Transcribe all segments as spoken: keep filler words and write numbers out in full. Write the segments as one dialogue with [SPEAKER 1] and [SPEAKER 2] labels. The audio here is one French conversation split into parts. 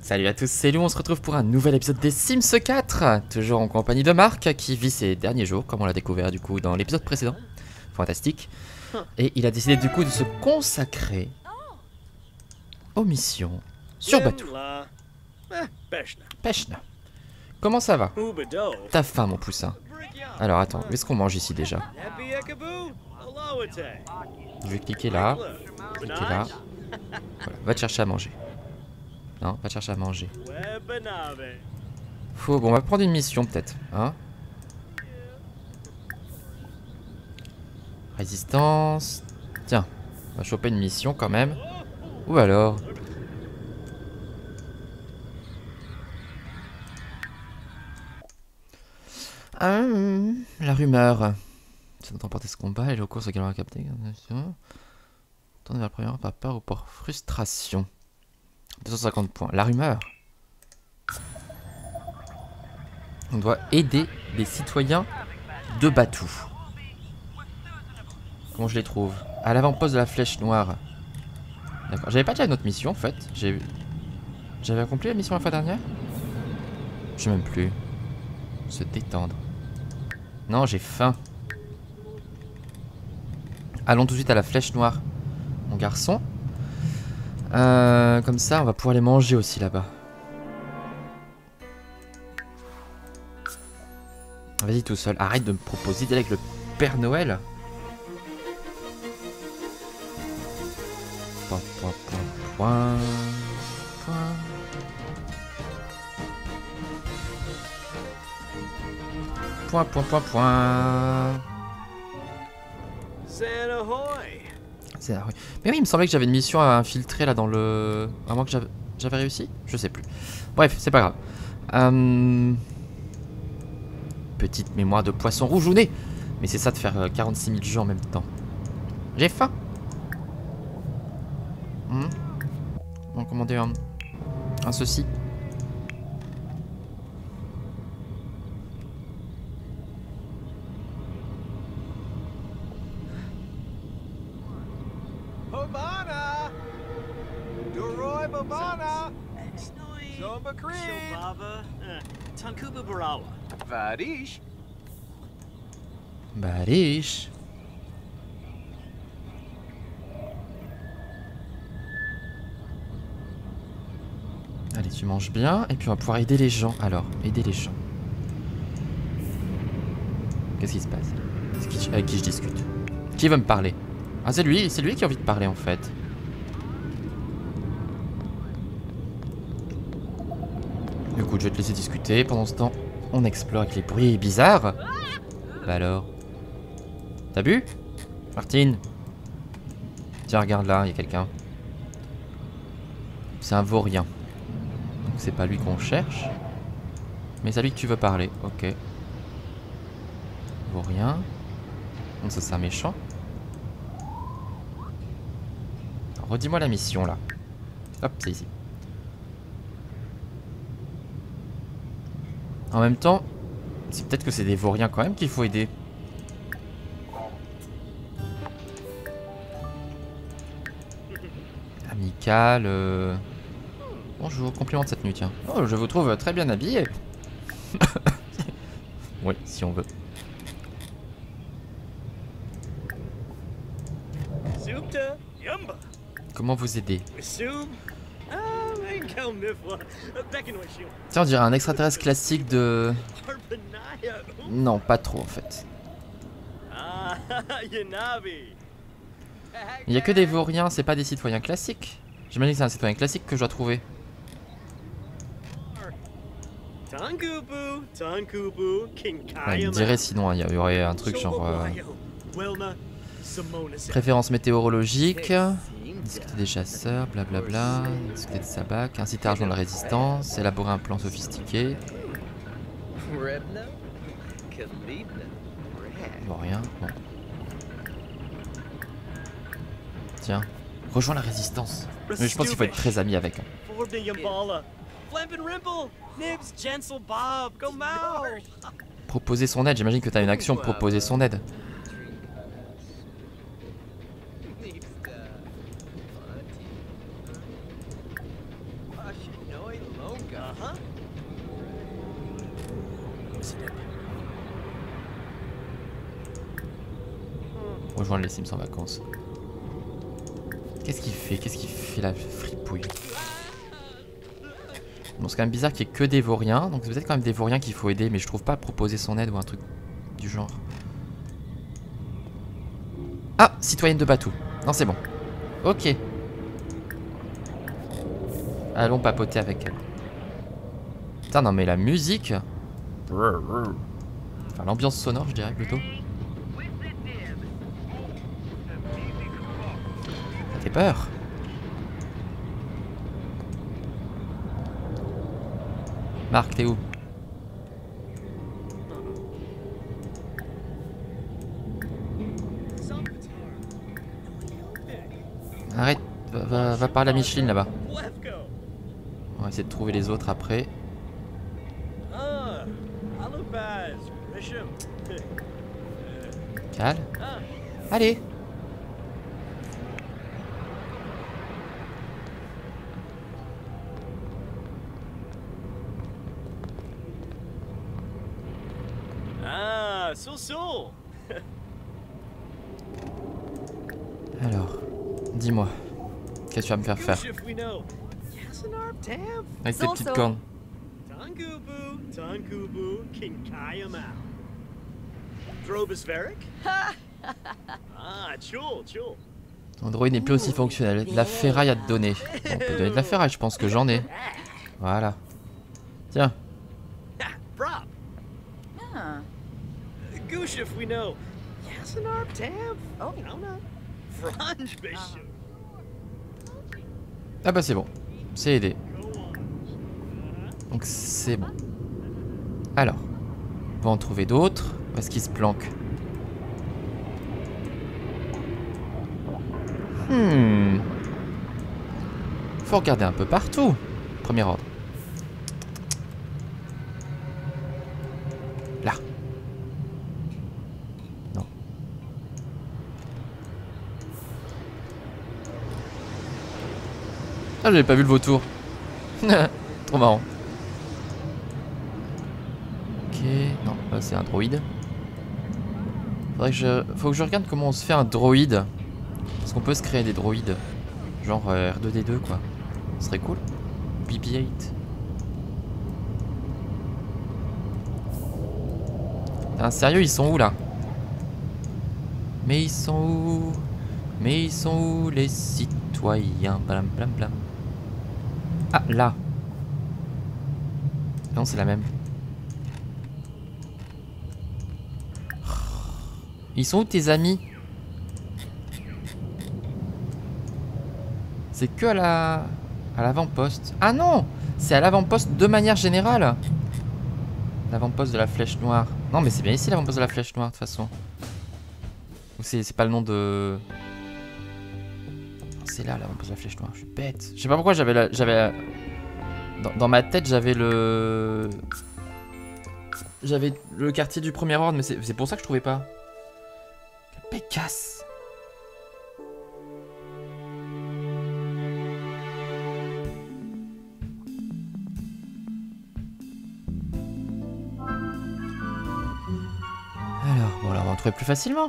[SPEAKER 1] Salut à tous, c'est Lou, on se retrouve pour un nouvel épisode des Sims quatre. Toujours en compagnie de Marc qui vit ses derniers jours, comme on l'a découvert du coup dans l'épisode précédent. Fantastique. Et il a décidé du coup de se consacrer aux missions sur bateau. Peshna. Comment ça va? T'as faim mon poussin? Alors attends, où est-ce qu'on mange ici déjà? Je vais cliquer là. Cliquer là. Voilà, va te chercher à manger. Non, va te chercher à manger. Faut, bon, on va prendre une mission peut-être, hein. Résistance. Tiens, on va choper une mission quand même. Ou alors. Hum, la rumeur. Ça doit emporter ce combat et le cours également capté. Tourne vers le premier par peur ou par frustration. deux cent cinquante points. La rumeur. On doit aider les citoyens de Batou. Comment je les trouve? À l'avant-poste de la flèche noire. D'accord. J'avais pas déjà une autre mission en fait. J'avais accompli la mission la fois dernière? Je sais même plus. Se détendre. Non, j'ai faim. Allons tout de suite à la flèche noire. Mon garçon. Euh, comme ça, on va pouvoir les manger aussi là-bas. Vas-y tout seul. Arrête de me proposer d'aller avec le Père Noël. Point, point, point, point, point. Point, point, point, point. Mais oui, il me semblait que j'avais une mission à infiltrer là dans le... À moins que j'avais réussi? Je sais plus. Bref, c'est pas grave. Euh... Petite mémoire de poisson rouge au nez. Mais c'est ça de faire quarante-six mille jeux en même temps. J'ai faim. Hum. On va commander un... un ceci.
[SPEAKER 2] Barish.
[SPEAKER 1] Barish. Allez, tu manges bien. Et puis on va pouvoir aider les gens. Alors, aider les gens. Qu'est-ce qui se passe? Qui, avec qui je discute? Qui veut me parler? Ah, c'est lui, c'est lui qui a envie de parler en fait. Écoute, je vais te laisser discuter. Pendant ce temps, on explore avec les bruits bizarres. Bah alors? T'as bu? Martine? Tiens, regarde là, il y a quelqu'un. C'est un vaurien. Donc c'est pas lui qu'on cherche. Mais c'est à lui que tu veux parler. Ok. Vaurien. Donc ça c'est un méchant. Redis-moi la mission là. Hop, c'est ici. En même temps, c'est peut-être que c'est des vauriens quand même qu'il faut aider. Amical. Euh... Bonjour, compliment de cette nuit, tiens. Oh, je vous trouve très bien habillé. Oui, si on veut. Comment vous aider? Tiens, on dirait un extraterrestre classique de... Non, pas trop en fait. Il n'y a que des vauriens, c'est pas des citoyens classiques. J'imagine que c'est un citoyen classique que je dois trouver. Ouais, il me dirait sinon, il y aurait un truc genre... Euh... Préférence météorologique. Discuter des chasseurs, blablabla. Discuter de sabac. Inciter à rejoindre la résistance. Élaborer un plan sophistiqué. Bon, rien. Bon. Tiens. Rejoins la résistance. Mais je pense qu'il faut être très ami avec. Hein. Proposer son aide. J'imagine que tu as une action pour proposer son aide. Rejoindre les Sims en vacances. Qu'est-ce qu'il fait? Qu'est-ce qu'il fait la fripouille? Bon, c'est quand même bizarre qu'il n'y ait que des vauriens. Donc c'est peut-être quand même des vauriens qu'il faut aider. Mais je trouve pas proposer son aide ou un truc du genre. Ah, citoyenne de Batou. Non, c'est bon. Ok. Allons papoter avec elle. Putain, non mais la musique. Enfin, l'ambiance sonore, je dirais plutôt. Ça fait peur. Marc, t'es où? Arrête, va, va, va parler à Micheline là-bas. On va essayer de trouver les autres après. Calme. Allez.
[SPEAKER 2] Ah, so so.
[SPEAKER 1] Alors, dis-moi, qu'est-ce que tu vas me faire faire avec tes petites cornes? Ton droïde n'est plus aussi fonctionnel. De la ferraille à te donner. Bon, on peut donner de la ferraille, je pense que j'en ai. Voilà. Tiens. Ah bah c'est bon. C'est aidé. Donc c'est bon. Alors. On va en trouver d'autres. Où est-ce qu'ils se planquent? Hmm. Faut regarder un peu partout. Premier ordre. Là. Non. Ah, j'avais pas vu le vautour. Trop marrant. Ok. Non, là c'est un droïde. Faudrait que je... Faut que je regarde comment on se fait un droïde. Parce qu'on peut se créer des droïdes. Genre euh, R deux D deux quoi. Ce serait cool. B B huit. Ah, sérieux, ils sont où là? Mais ils sont où? Mais ils sont où les citoyens? Blam blam blam. Ah, là. Non, c'est la même. Ils sont où tes amis? C'est que à la... à l'avant-poste. Ah non! C'est à l'avant-poste de manière générale. L'avant-poste de la flèche noire. Non mais c'est bien ici l'avant-poste de la flèche noire de toute façon. Ou c'est pas le nom de... C'est là l'avant-poste de la flèche noire. Je suis bête. Je sais pas pourquoi j'avais la... j'avais dans, dans ma tête j'avais le... J'avais le quartier du premier ordre mais c'est pour ça que je trouvais pas. Pécasse. Alors, bon là on va en trouver plus facilement.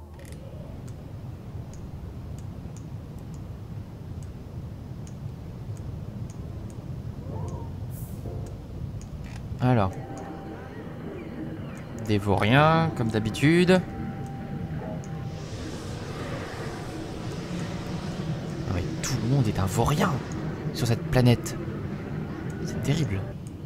[SPEAKER 1] Alors. Des vauriens, comme d'habitude. Ah oui, tout le monde est un vaurien sur cette planète. C'est terrible.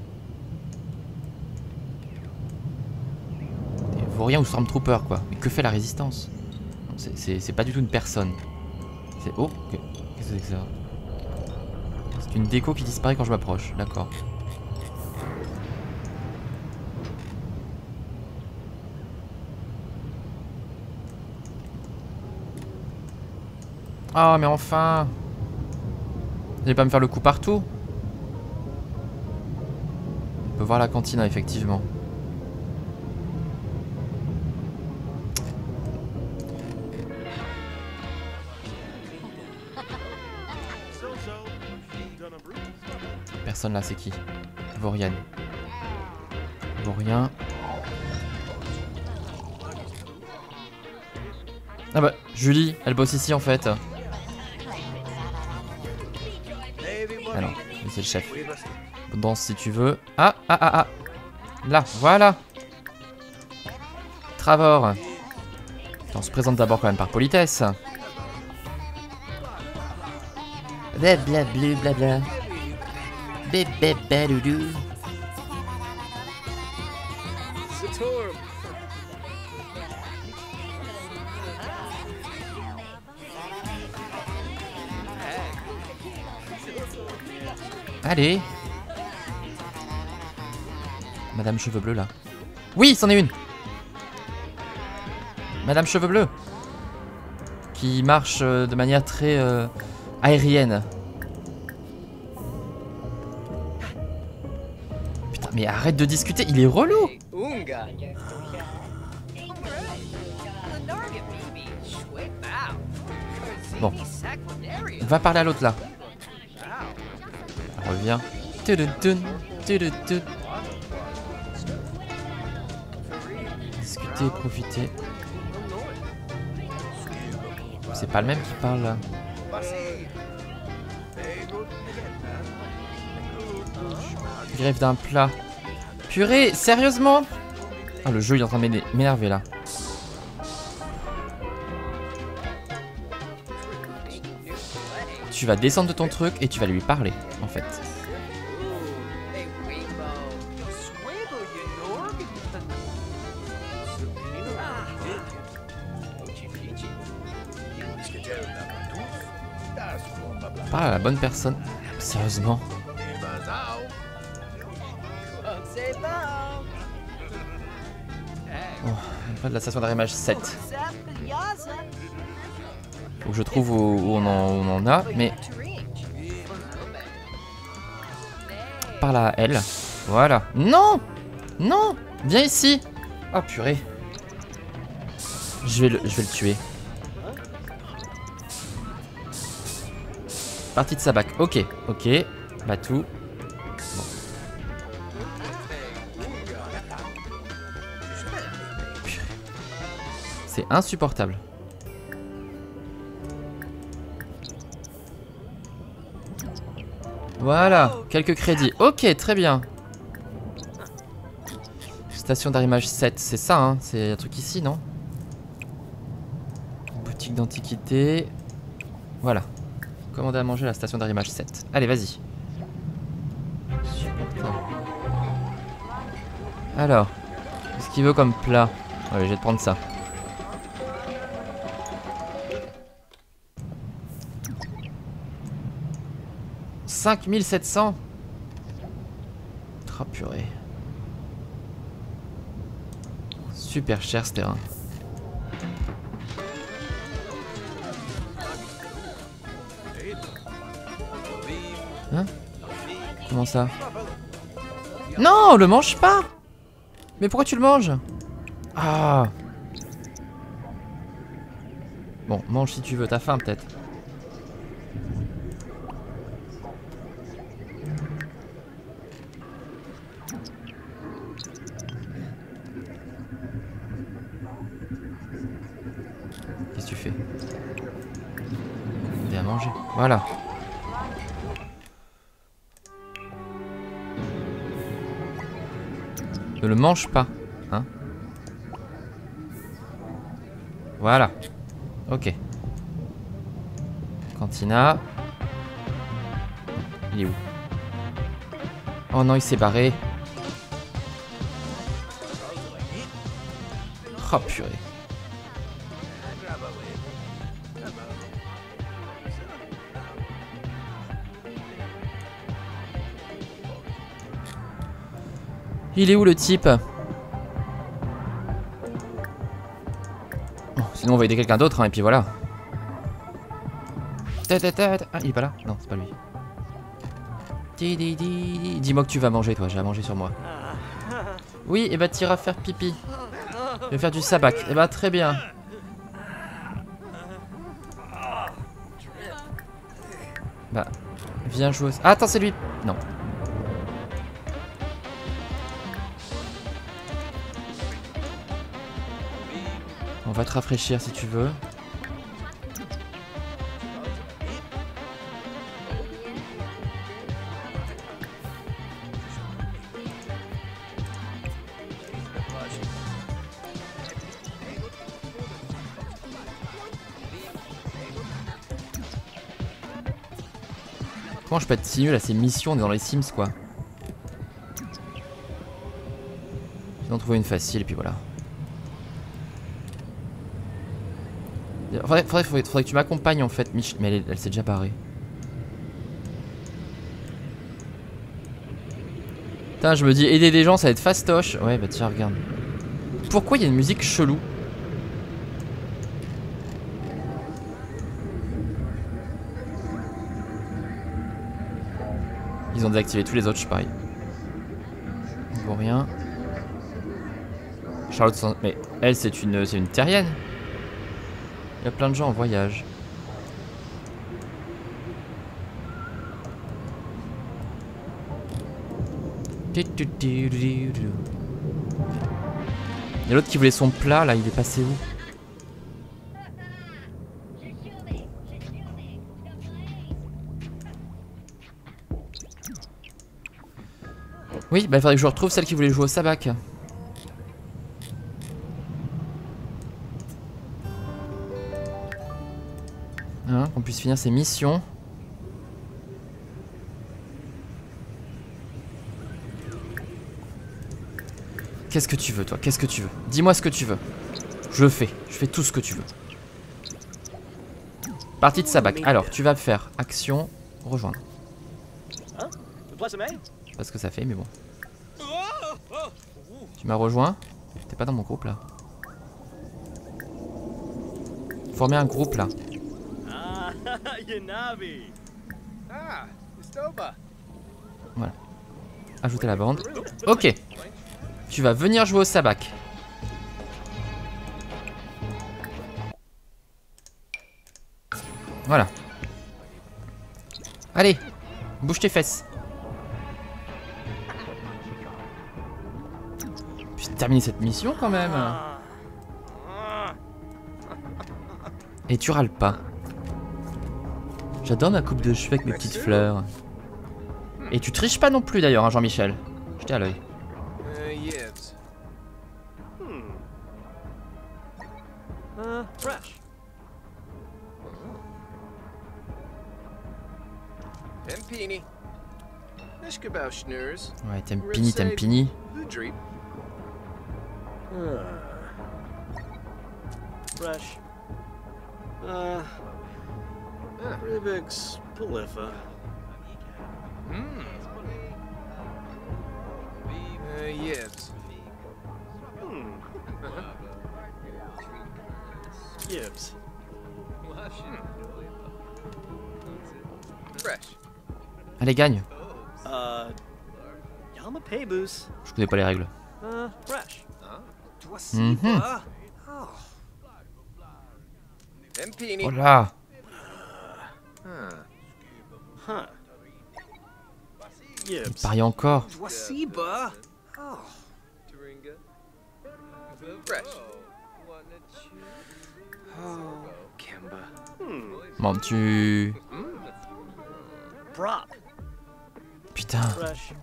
[SPEAKER 1] Des vauriens ou stormtroopers quoi. Mais que fait la résistance? C'est pas du tout une personne. C'est... Oh, qu'est-ce que c'est que ça? C'est une déco qui disparaît quand je m'approche, d'accord. Ah, oh, mais enfin! Vous allez pas me faire le coup partout? On peut voir la cantine, effectivement. Personne là, c'est qui? Vaurian. Vaurien. Ah bah, Julie, elle bosse ici en fait. Ah non, c'est le chef. Danse si tu veux. Ah, ah, ah, ah. Là, voilà. Travor. On se présente d'abord quand même par politesse. Blabla blabla. Bébé loulou. Allez. Madame Cheveux Bleus là. Oui, c'en est une. Madame Cheveux Bleus. Qui marche euh, de manière très euh, aérienne. Putain, mais arrête de discuter, il est relou. Bon. Va parler à l'autre là. Reviens. Discuter, profiter. C'est pas le même qui parle là. Grève d'un plat. Purée, sérieusement? Ah, le jeu il est en train de m'énerver là. Tu vas descendre de ton truc et tu vas lui parler en fait. Parle à la bonne personne. Sérieusement. Oh, pas de la station d'arrimage sept. Faut que je trouve où, où, on, en, où on en a, mais... Parle à elle. Voilà. Non! Non! Viens ici! Oh purée. Je vais le, je vais le tuer. Partie de Sabac. Ok, ok. Batou. Bon. C'est insupportable. Voilà, quelques crédits. Ok, très bien. Station d'arrimage sept, c'est ça, hein? C'est un truc ici, non? Boutique d'antiquité. Voilà. Commander à manger à la station d'arrimage sept. Allez, vas-y. Alors, qu'est-ce qu'il veut comme plat? Allez, je vais te prendre ça. cinq mille sept cents. Oh purée. Super cher ce terrain. Hein? Comment ça? Non, le mange pas! Mais pourquoi tu le manges? Ah! Bon, mange si tu veux, t'as faim peut-être. Qu'est-ce que tu fais? Viens manger. Voilà. Ne le mange pas, hein? Voilà. Ok. Cantina. Il est où? Oh non, il s'est barré. Oh purée. Il est où le type? Oh, sinon on va aider quelqu'un d'autre, hein, et puis voilà. Ah, il est pas là? Non, c'est pas lui. Dis-moi que tu vas manger, toi, j'ai à manger sur moi. Oui, et bah t'iras faire pipi. Je vais faire du sabac. Et bah très bien. Bah, viens jouer. Ah, attends, c'est lui. Non. On va te rafraîchir si tu veux. Comment je peux être si nul à ces missions dans les Sims quoi. J'ai en trouvé une facile et puis voilà. Faudrait, faudrait, faudrait, faudrait que tu m'accompagnes en fait, Mich. Mais elle, elle s'est déjà barrée. Putain, je me dis aider des gens ça va être fastoche. Ouais, bah tiens, regarde. Pourquoi il y a une musique chelou? Ils ont désactivé tous les autres, je suis pareil. Ils vaut rien. Charlotte, sans... mais elle, c'est une, c'est une terrienne. Il y a plein de gens en voyage. Il y a l'autre qui voulait son plat, là, il est passé où? Oui, bah il faudrait que je retrouve celle qui voulait jouer au sabac. Hein, qu'on puisse finir ses missions. Qu'est-ce que tu veux toi? Qu'est-ce que tu veux? Dis-moi ce que tu veux. Je le fais. Je fais tout ce que tu veux. Partie de sabac. Alors, tu vas faire action, rejoindre. Je sais pas ce que ça fait, mais bon. Tu m'as rejoint? T'es pas dans mon groupe là. Former un groupe là. Voilà. Ajouter la bande. Ok. Tu vas venir jouer au sabac. Voilà. Allez, bouge tes fesses. Puis terminer cette mission quand même. Et tu râles pas. J'adore ma coupe de cheveux avec mes petites fleurs. Et tu triches pas non plus d'ailleurs, hein, Jean-Michel. Jetez à l'œil. Ouais, t'aimes Pini, t'aimes Pini.
[SPEAKER 2] Fresh. Uh, Rivix, Polypha. Hmm. Uh, yes. Hmm. Gibbs.
[SPEAKER 3] Fresh.
[SPEAKER 1] Allez, gagne.
[SPEAKER 2] Uh, Yama Paybus.
[SPEAKER 1] Je connais pas les règles.
[SPEAKER 2] Uh, fresh.
[SPEAKER 1] Mhm.
[SPEAKER 2] Oh.
[SPEAKER 1] Oh là.
[SPEAKER 2] Huh.
[SPEAKER 1] Il
[SPEAKER 2] Gibbs.
[SPEAKER 1] parie encore.
[SPEAKER 2] Wasiba. Oh.
[SPEAKER 3] Fresh.
[SPEAKER 2] Oh, Kemba. Hmm.
[SPEAKER 1] Bon, tu...
[SPEAKER 2] Prop.
[SPEAKER 1] Putain.
[SPEAKER 2] Fresh.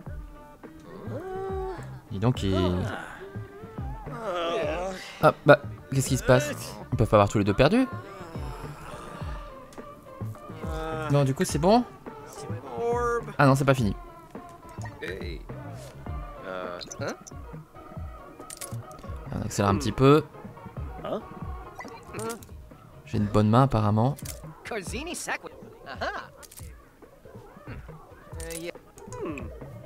[SPEAKER 1] Dis donc, il...
[SPEAKER 2] Uh,
[SPEAKER 1] Ah, bah, qu'est-ce qui se passe? Ils peuvent pas avoir tous les deux perdus? Non, du coup, c'est bon?
[SPEAKER 2] Orb.
[SPEAKER 1] Ah non, c'est pas fini.
[SPEAKER 3] Hey. Uh, huh?
[SPEAKER 1] On accélère un petit peu.
[SPEAKER 2] Huh?
[SPEAKER 1] J'ai une bonne main, apparemment.
[SPEAKER 3] Corzini Sacqui. Aha. Uh, yeah.
[SPEAKER 2] Hmm.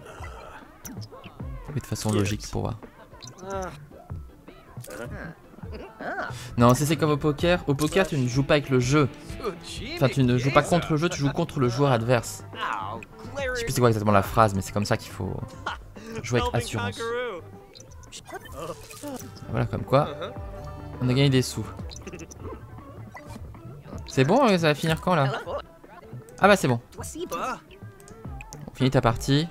[SPEAKER 1] Oui, de façon logique pour voir.
[SPEAKER 2] Uh,
[SPEAKER 1] Non, c'est c'est comme au poker. Au poker, tu ne joues pas avec le jeu. Enfin, tu ne joues pas contre le jeu, tu joues contre le joueur adverse. Je sais plus c'est quoi exactement la phrase, mais c'est comme ça qu'il faut jouer avec assurance. Voilà, comme quoi, on a gagné des sous. C'est bon, ça va finir quand là? Ah bah c'est bon. On finit ta partie.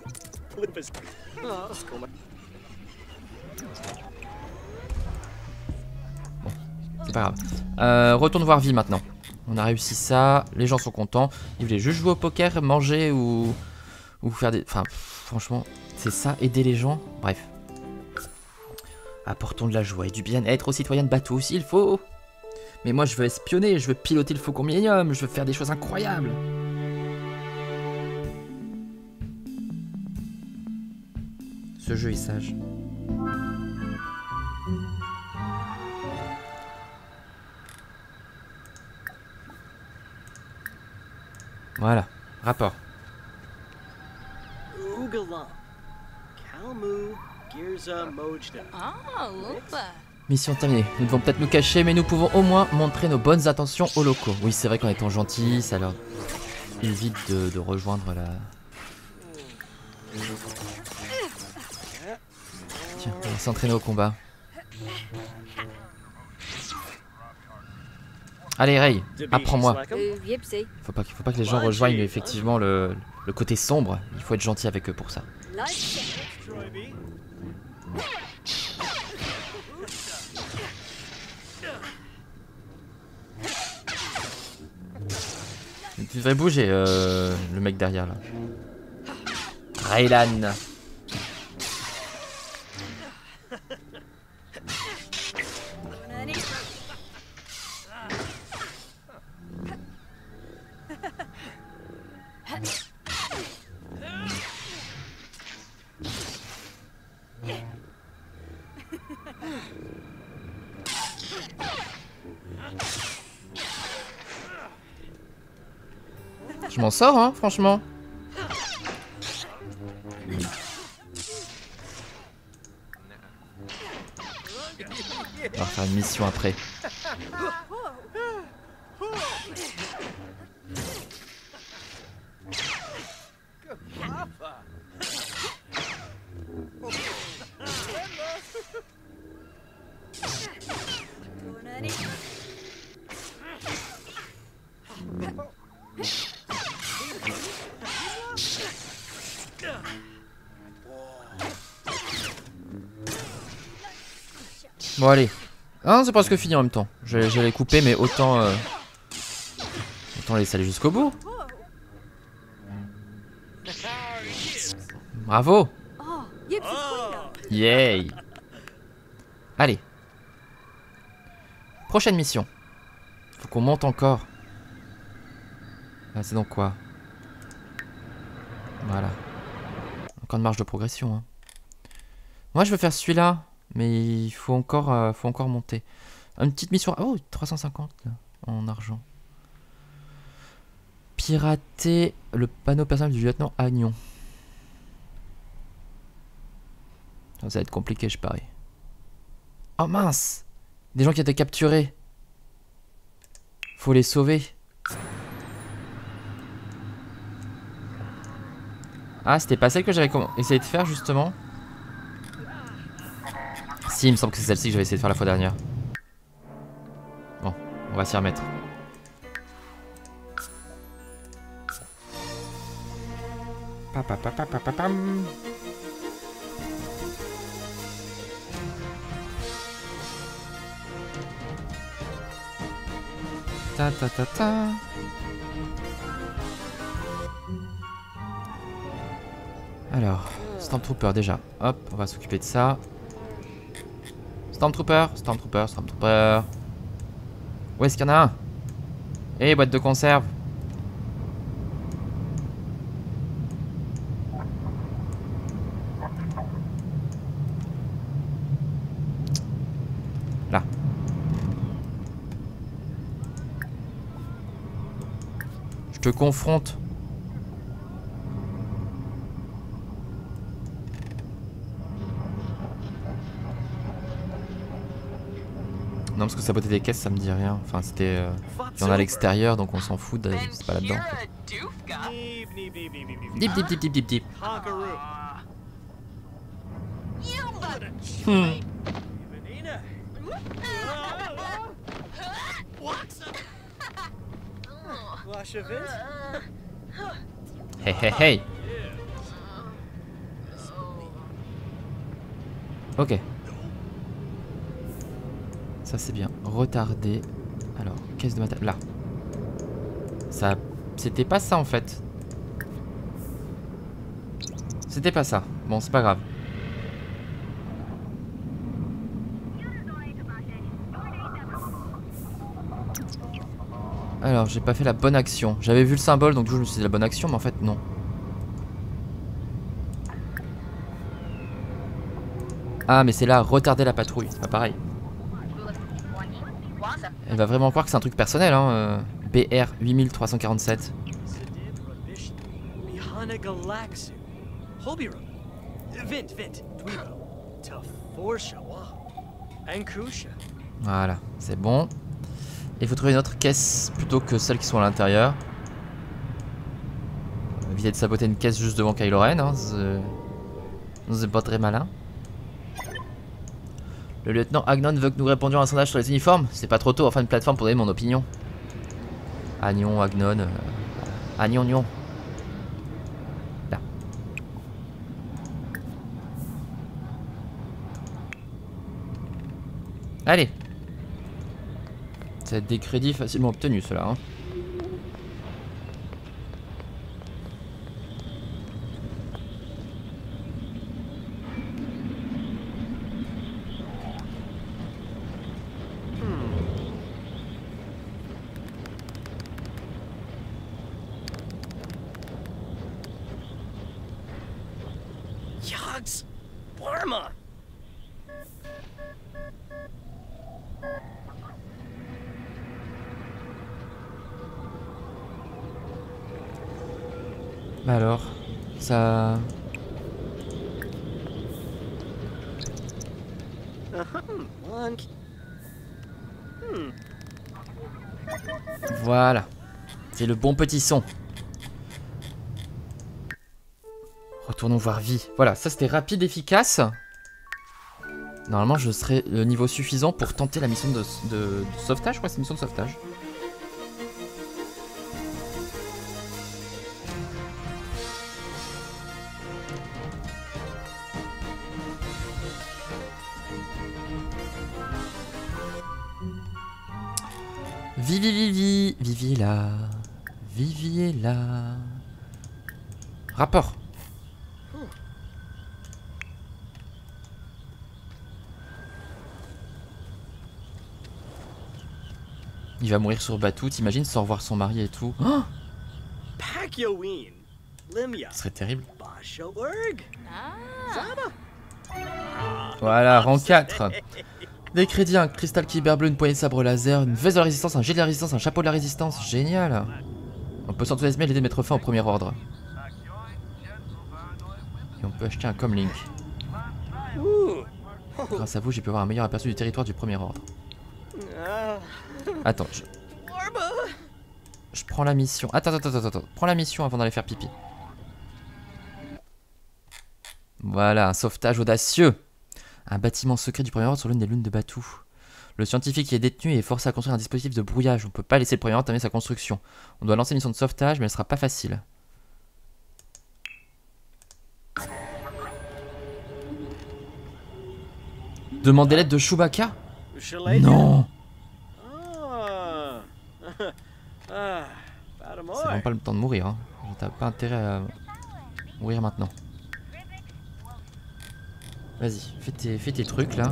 [SPEAKER 1] C'est pas grave. Euh, retourne voir vie maintenant. On a réussi ça. Les gens sont contents. Ils voulaient juste jouer au poker, manger ou, ou faire des... Enfin, franchement, c'est ça, aider les gens. Bref. Apportons de la joie et du bien-être aux citoyens de bateau s'il faut. Mais moi, je veux espionner, je veux piloter le Faucon Millennium, je veux faire des choses incroyables. Ce jeu est sage. Voilà, rapport.
[SPEAKER 2] Oogala. Kalmu. Girza Mojda.
[SPEAKER 4] Ah, Lupa.
[SPEAKER 1] Mission terminée. Nous devons peut-être nous cacher, mais nous pouvons au moins montrer nos bonnes intentions aux locaux. Oui, c'est vrai qu'en étant gentil, ça leur évite de, de rejoindre la... Tiens, on va s'entraîner au combat. Allez, Ray, apprends-moi.
[SPEAKER 4] Uh, Yipsy.
[SPEAKER 1] Faut pas, faut pas que les gens rejoignent effectivement le, le côté sombre. Il faut être gentil avec eux pour ça.
[SPEAKER 4] Light.
[SPEAKER 1] Tu devrais bouger, euh, le mec derrière là. Raylan. Je m'en sors, hein, franchement. On va faire une mission après. Bon allez. Ah, c'est presque fini en même temps. J'allais couper mais autant euh... autant laisser aller jusqu'au bout. Bravo.
[SPEAKER 4] Oh, Yipsy Queen.
[SPEAKER 1] Yay. Allez. Prochaine mission. Faut qu'on monte encore. Ah, c'est donc quoi? Voilà. Encore une marge de progression. Hein. Moi je veux faire celui-là. Mais il faut encore, euh, faut encore monter. Une petite mission. Oh, trois cent cinquante là, en argent. Pirater le panneau personnel du lieutenant Agnon. Ça va être compliqué, je parie. Oh mince! Des gens qui étaient capturés. Faut les sauver. Ah, c'était pas celle que j'avais essayé de faire justement. Si, il me semble que c'est celle-ci que j'avais essayé de faire la fois dernière. Bon, on va s'y remettre. Pa, pa, pa, pa, pa, pa, pam. Ta ta ta ta. Alors, Stormtrooper déjà. Hop, on va s'occuper de ça. Stormtrooper, Stormtrooper, Stormtrooper. Où est-ce qu'il y en a un? Eh, boîte de conserve. Là. Je te confronte. Non, parce que saboter des caisses, ça me dit rien. Enfin, c'était. Euh, il y en a à l'extérieur, donc on s'en fout. De... C'est pas là-dedans. Dip, dip, dip, dip, dip, dip. Hmm. Hey, hey, hey. Ok. Ça c'est bien. Retardé. Alors, caisse de matériel. Là. Ça. C'était pas ça en fait. C'était pas ça. Bon, c'est pas grave. Alors, j'ai pas fait la bonne action. J'avais vu le symbole, donc du coup je me suis dit la bonne action, mais en fait non. Ah, mais c'est là, retarder la patrouille. C'est pas pareil. Elle va vraiment croire que c'est un truc personnel, hein. euh, B R huit trois quatre sept. Voilà, c'est bon. Et il faut trouver une autre caisse plutôt que celles qui sont à l'intérieur. Éviter de saboter une caisse juste devant Kylo Ren, hein. C'est pas très malin. Le lieutenant Agnon veut que nous répondions à un sondage sur les uniformes. C'est pas trop tôt en fin de plateforme pour donner mon opinion. Agnon, Agnon. Euh... Agnon, Agnon. Là. Allez. C'est des crédits facilement obtenus, cela. Hein.
[SPEAKER 2] Yogs! Parma!
[SPEAKER 1] Bah alors, ça... Voilà. C'est le bon petit son. Retournons voir Vie. Voilà, ça c'était rapide, efficace. Normalement, je serai le niveau suffisant pour tenter la mission de, de, de sauvetage. Je crois que c'est une mission de sauvetage. Vivi, Vivi, Vivi est là. Vivi est là. Rapport. Il va mourir sur Batuu, t'imagines, sans revoir son mari et tout. Oh, ce serait terrible. Voilà, rang quatre. Des crédits, un cristal kyber bleu, une poignée de sabre laser, une veste de la résistance, un gilet de la résistance, un chapeau de la résistance. Génial. On peut s'enthousiasmer à l'idée de mettre fin au premier ordre. Et on peut acheter un comlink. Grâce à vous, j'ai pu avoir un meilleur aperçu du territoire du premier ordre. Attends, je... je prends la mission. Attends, attends, attends, attends. Prends la mission avant d'aller faire pipi. Voilà, un sauvetage audacieux. Un bâtiment secret du premier ordre sur l'une des lunes de Batuu. Le scientifique y est détenu et est forcé à construire un dispositif de brouillage. On peut pas laisser le premier ordre terminer sa construction. On doit lancer une mission de sauvetage, mais elle sera pas facile. Demandez l'aide de Chewbacca? Non. C'est vraiment pas le temps de mourir. Hein. T'as pas intérêt à mourir maintenant. Vas-y, fais tes, fais tes trucs là.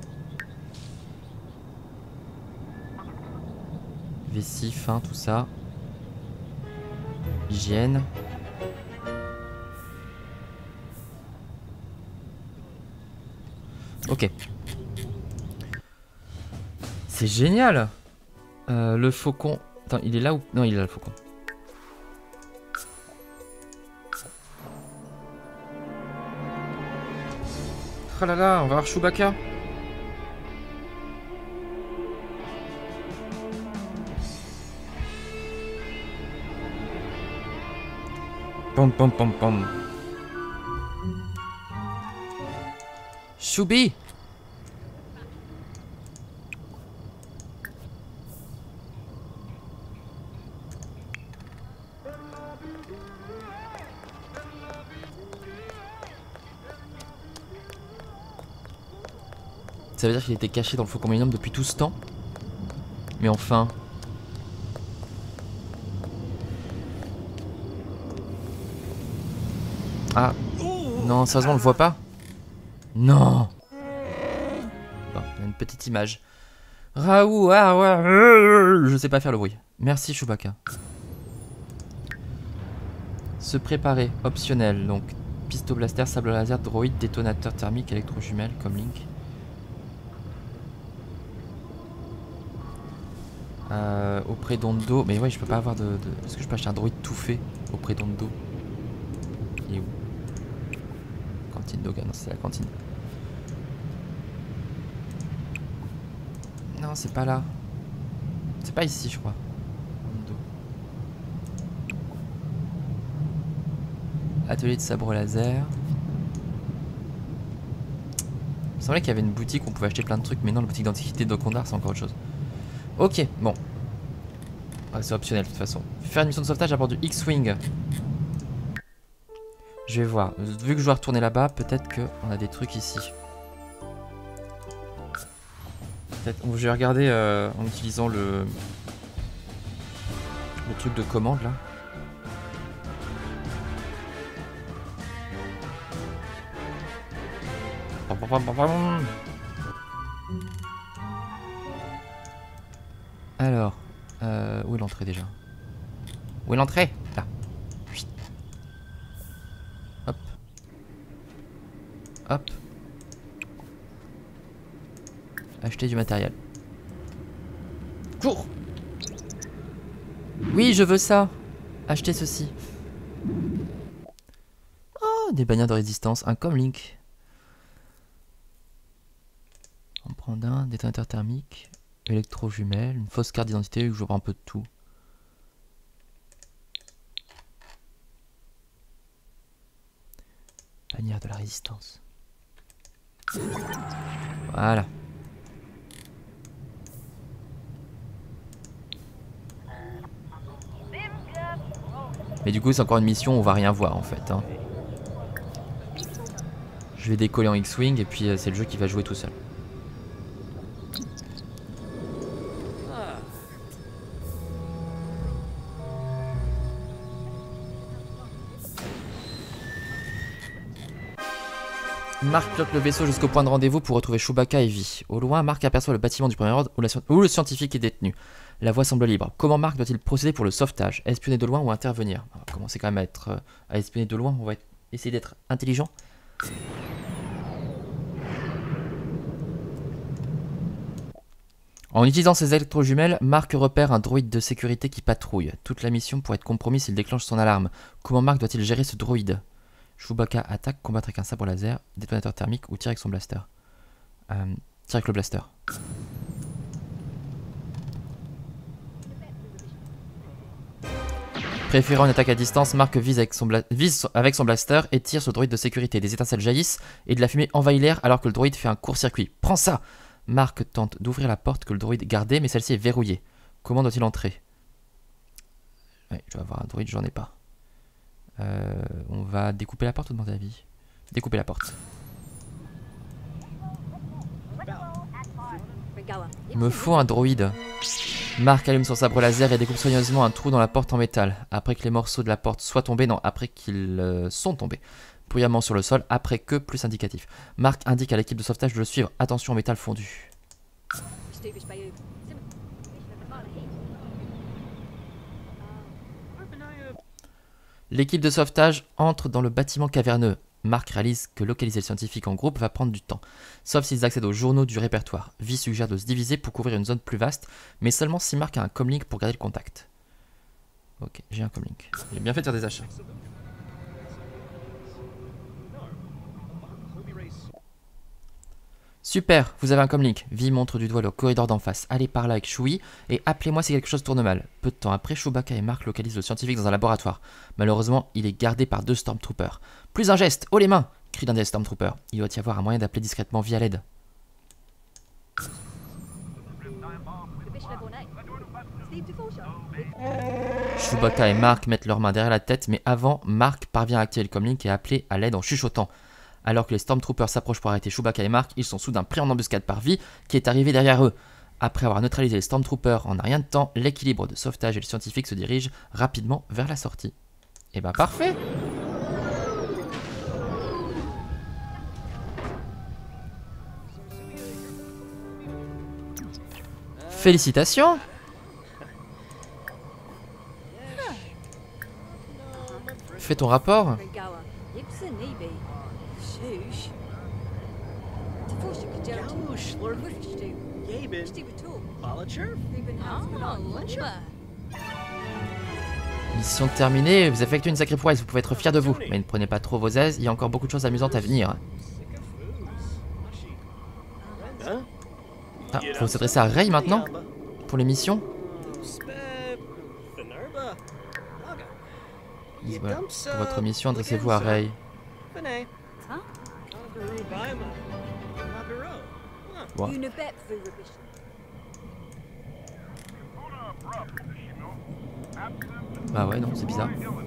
[SPEAKER 1] Vessie, faim, tout ça. Hygiène. Ok. C'est génial. euh, Le faucon. Attends, il est là ou... Non, il est là le faucon. Oh là là, on va voir Chewbacca. Pom pom pom pom. Choubi. Ça veut dire qu'il était caché dans le Faucon Millennium depuis tout ce temps. Mais enfin... Ah. Non, sérieusement, on le voit pas. Non. Bon, il y a une petite image. Raoult, ah ouais. Je sais pas faire le bruit. Merci Chewbacca. Se préparer, optionnel. Donc, pistoblaster, sable laser, droïde, détonateur thermique, électrojumelle, comme Link. Euh, auprès d'Ondo. Mais ouais, je peux pas avoir de. de... Est-ce que je peux acheter un droïde tout fait auprès d'Ondo? Il est où? Cantine Doga, non, c'est la cantine. Non, c'est pas là. C'est pas ici, je crois. Ondo. Atelier de sabre laser. Il me semblait qu'il y avait une boutique où on pouvait acheter plein de trucs, mais non, la boutique d'antiquité de Condar, c'est encore autre chose. Ok, bon. Ah, c'est optionnel de toute façon. Faire une mission de sauvetage à bord du X-Wing. Je vais voir. Vu que je dois retourner là-bas, peut-être qu'on a des trucs ici. Peut-être. Je vais regarder euh, en utilisant le... le truc de commande là. Alors, euh, où est l'entrée déjà? Où est l'entrée? Là. Hop. Hop. Acheter du matériel. Cours! Oui, je veux ça. Acheter ceci. Oh, des bannières de résistance. Un comme Link. On prend un détonateur thermique. Électrojumelle, une fausse carte d'identité, je vois un peu de tout. Bannière de la résistance. Voilà. Mais du coup c'est encore une mission où on va rien voir en fait. Hein. Je vais décoller en X-Wing et puis euh, c'est le jeu qui va jouer tout seul. Mark pilote le vaisseau jusqu'au point de rendez-vous pour retrouver Chewbacca et Vi. Au loin, Mark aperçoit le bâtiment du premier ordre où, la, où le scientifique est détenu. La voie semble libre. Comment Mark doit-il procéder pour le sauvetage? Espionner de loin ou intervenir? On va commencer quand même à être euh, à espionner de loin. On va être, essayer d'être intelligent. En utilisant ses électrojumelles, Mark repère un droïde de sécurité qui patrouille. Toute la mission pourrait être compromise s'il déclenche son alarme. Comment Mark doit-il gérer ce droïde? Chewbacca attaque, combattre avec un sabre laser, détonateur thermique ou tire avec son blaster. Euh, tire avec le blaster. Préférant une attaque à distance, Mark vise avec, son vise avec son blaster et tire sur le droïde de sécurité. Des étincelles jaillissent et de la fumée envahit l'air alors que le droïde fait un court-circuit. Prends ça! Mark tente d'ouvrir la porte que le droïde gardait mais celle-ci est verrouillée. Comment doit-il entrer? Ouais, je dois avoir un droïde, j'en ai pas. Euh, on va découper la porte ou demander la vie? Découper la porte. Il me faut un droïde. Mark allume son sabre laser et découpe soigneusement un trou dans la porte en métal. Après que les morceaux de la porte soient tombés, non, après qu'ils euh, sont tombés. Bruyamment sur le sol, après que, plus indicatif. Mark indique à l'équipe de sauvetage de le suivre. Attention au métal fondu. L'équipe de sauvetage entre dans le bâtiment caverneux. Mark réalise que localiser le scientifique en groupe va prendre du temps, sauf s'ils accèdent aux journaux du répertoire. Vi suggère de se diviser pour couvrir une zone plus vaste, mais seulement si Mark a un comlink pour garder le contact. Ok, j'ai un comlink. J'ai bien fait de faire des achats. Super, vous avez un comlink. Vi montre du doigt le corridor d'en face. Allez par là avec Chewie et appelez-moi si quelque chose tourne mal. Peu de temps après, Chewbacca et Mark localisent le scientifique dans un laboratoire. Malheureusement, il est gardé par deux Stormtroopers. Plus un geste, haut les mains, crie l'un des Stormtroopers. Il doit y avoir un moyen d'appeler discrètement Vi à l'aide. Chewbacca et Mark mettent leurs mains derrière la tête, mais avant, Mark parvient à activer le comlink et à appeler à l'aide en chuchotant. Alors que les Stormtroopers s'approchent pour arrêter Chewbacca et Mark, ils sont soudain pris en embuscade par Vi, qui est arrivé derrière eux. Après avoir neutralisé les Stormtroopers en un rien de temps, l'équilibre de sauvetage et le scientifique se dirigent rapidement vers la sortie. Et bah parfait! Félicitations! Fais ton rapport.
[SPEAKER 4] Yipsa Nebe. Shoosh. Tafosha Kajaratu.
[SPEAKER 2] Yamu Schlurp.
[SPEAKER 4] Wurfstu.
[SPEAKER 2] Yabin.
[SPEAKER 4] Steve Tool.
[SPEAKER 2] Balacher.
[SPEAKER 4] Ruben
[SPEAKER 5] Ah,
[SPEAKER 4] Hansman.
[SPEAKER 5] Lumba.
[SPEAKER 1] Mission terminée, vous effectuez une sacrée prouesse, vous pouvez être fier de vous. Mais ne prenez pas trop vos aises, il y a encore beaucoup de choses amusantes à venir.
[SPEAKER 2] Huh?
[SPEAKER 1] Ah, faut s'adresser à Ray maintenant pour les missions. Voilà. Pour votre mission, adressez-vous à Ray. Bon.
[SPEAKER 4] Une bet for rubbish.
[SPEAKER 1] Bah ouais, non, c'est bizarre.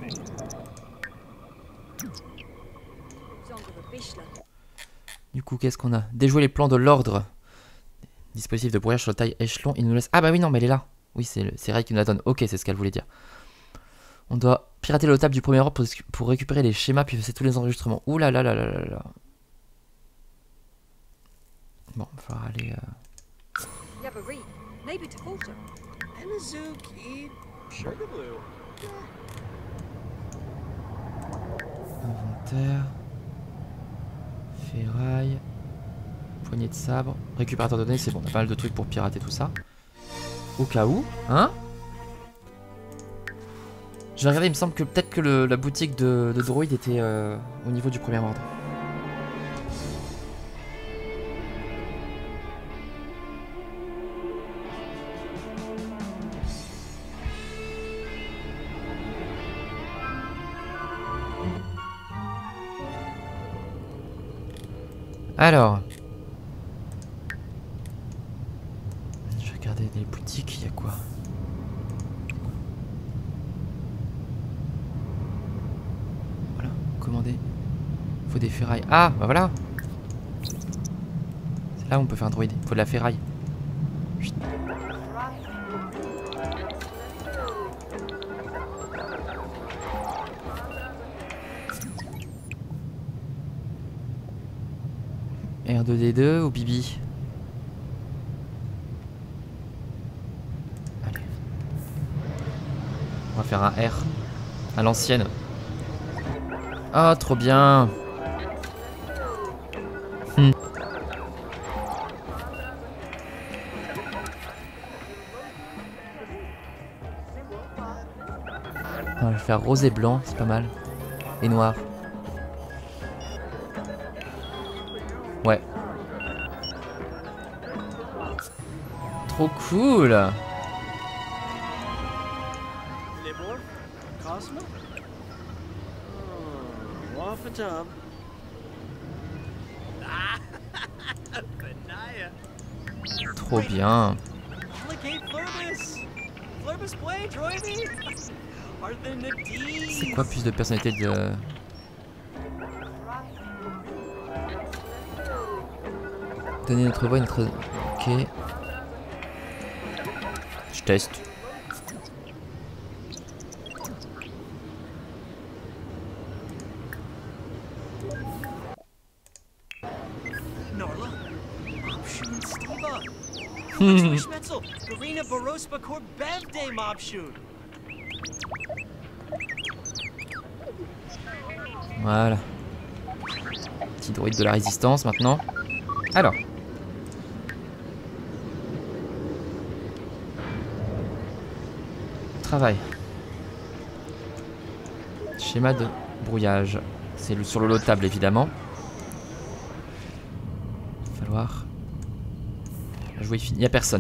[SPEAKER 1] Du coup, qu'est-ce qu'on a? Déjouer les plans de l'ordre. Dispositif de brouillage sur la taille échelon, il nous laisse... Ah bah oui, non, mais elle est là. Oui, c'est Ray qui nous la donne. Ok, c'est ce qu'elle voulait dire. On doit pirater le table du premier ordre pour, pour récupérer les schémas puis faire tous les enregistrements. Ouh là là là là là là. Bon, il va falloir aller... Euh... Inventaire. Ferraille. Poignée de sabre. Récupérateur de données, c'est bon. On a pas mal de trucs pour pirater tout ça. Au cas où, hein? J'ai regardé, il me semble que peut-être que le, la boutique de, de droïde était euh, au niveau du premier ordre. Alors, je vais regarder les boutiques, il y a quoi? Voilà, commander. Faut des ferrailles. Ah, bah voilà. C'est là où on peut faire un droïde. Faut de la ferraille. Chut. R deux D deux ou Bibi? Allez. On va faire un R. À l'ancienne. Ah, oh, trop bien. Hmm. On va faire rose et blanc, c'est pas mal. Et noir. Ouais. Trop cool. Trop bien. C'est quoi plus de personnalité de... Donner notre voix, notre... Ok. Je teste. Hmm. Voilà. Petit droïde de la résistance maintenant. Alors. Travail. Schéma de brouillage. C'est sur le lot de table évidemment. Il va falloir... Jouer fini. Il n'y a personne.